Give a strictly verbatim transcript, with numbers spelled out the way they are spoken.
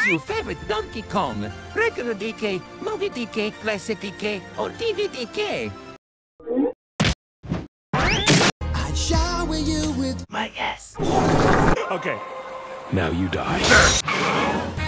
is your favorite Donkey Kong? Regular D K, Movie D K, Classic D K, or T V D K? I'd shower you with my ass. Okay, now you die.